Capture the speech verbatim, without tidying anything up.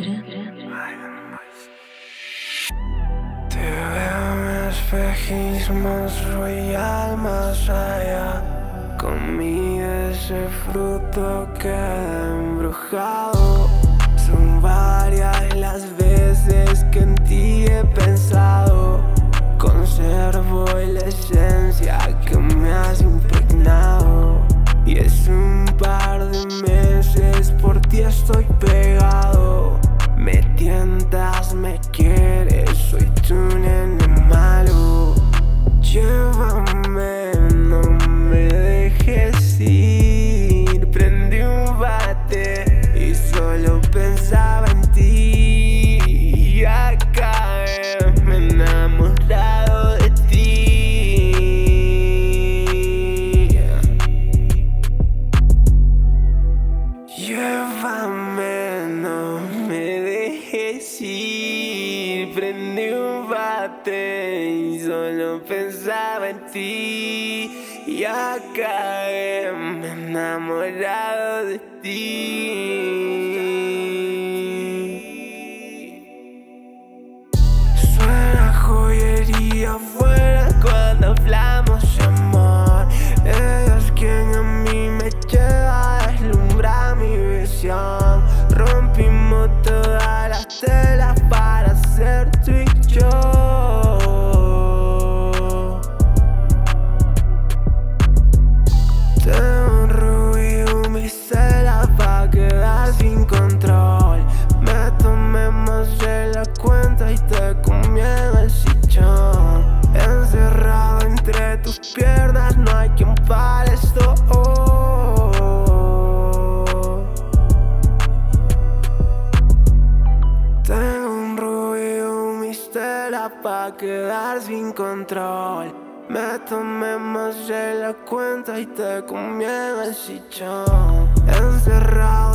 Te veo en mi espejismo, soy alma allá. Comí de ese fruto que embrujado. Son varias las veces que en ti he pensado. Conservo la esencia que me has impregnado. Y es un par de meses, por ti estoy pegado. Me tientas, me quieres, soy tu nene malo. Llévame, no me dejes ir. Prendí un bate y solo pensaba en ti. Y acabé, me he enamorado de ti. Llévame, no me dejes ir. Prendí un bate y solo pensaba en ti. Y acabé, me he enamorado de ti. Suena joyería afuera cuando hablamos de amor. Ella es quien a mí me lleva a deslumbrar mi visión. Rompimos todas las telas para ser tú y yo. Tengo un rubí, un micela pa' quedar sin control. Me tomé más de la cuenta y te comí en el sillón. Encerrado entre tus piernas, no hay quien pare esto. Tengo un rubí, un mistela pa' quedar sin control. Me tomé más de la cuenta y te comí en el sillón. Encerrado